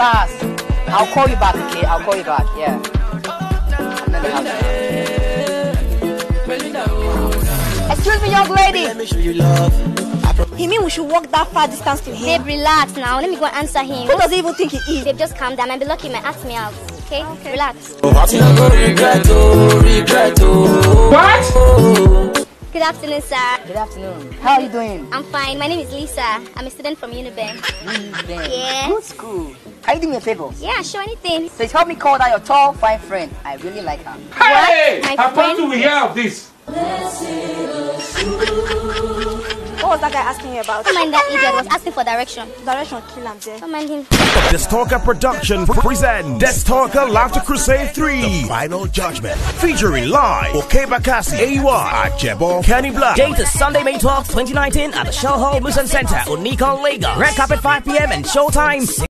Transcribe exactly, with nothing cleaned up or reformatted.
Sass. I'll call you back, okay? I'll call you back, yeah. I'm in the house. Excuse me, young lady. Let me show you love. He mean we should walk that far distance to him? Babe, relax now. Let me go and answer him. Who does he even think he is? Babe, just calm down. I'll be lucky he might ask me out. Okay? Okay. Relax. What? Good afternoon, sir. Good afternoon. How are you doing? I'm fine. My name is Lisa. I'm a student from Uniben. Uniben. Yeah. Good school. Can you do me a favor? Yeah, sure, anything. Please help me call that your tall, fine friend. I really like her. Hey! My How friend? do we hear of this? What was that guy asking you about? Don't mind that idiot. Was asking for direction. Direction, kill him there. Don't mind him. The Stalker Production presents The Stalker Laughter Crusade three, The Final Judgment, featuring live Okay Bakassi, A Y, Ajebo, Kenny Black. Date is Sunday, May twelfth, twenty nineteen at the Shell Hall Musan Center, Unicon, Lagos. Red carpet five p m and showtime